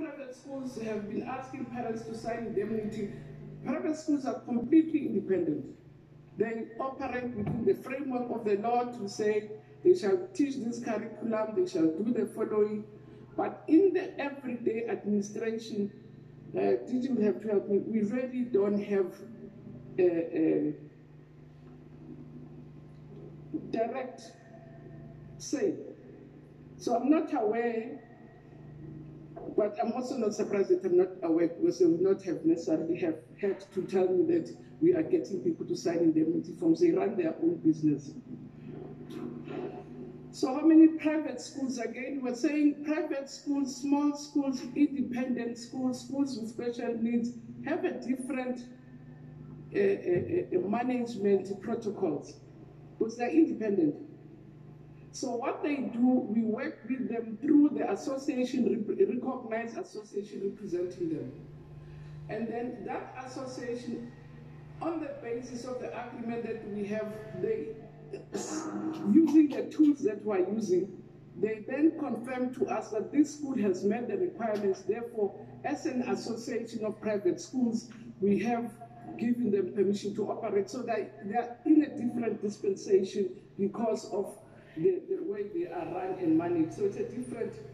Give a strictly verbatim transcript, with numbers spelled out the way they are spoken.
private schools have been asking parents to sign indemnity. Private schools are completely independent. They operate within the framework of the law to say they shall teach this curriculum, they shall do the following. But in the everyday administration, uh, teaching will have to help me, we really don't have a, a direct say. So I'm not aware, but I'm also not surprised that I'm not aware, because they would not have necessarily have had to tell me that we are getting people to sign indemnity forms. They run their own business. So how many private schools? Again, we're saying private schools, small schools, independent schools, schools with special needs have a different uh, uh, uh, management protocols, because they're independent. So what they do, we work with them through the association, recognized association representing them. And then that association, on the basis of the agreement that we have, they, using the tools that we're using, they then confirm to us that this school has met the requirements. Therefore, as an association of private schools, we have given them permission to operate. So that they are in a different dispensation because of The, the way they are run and managed. So it's a different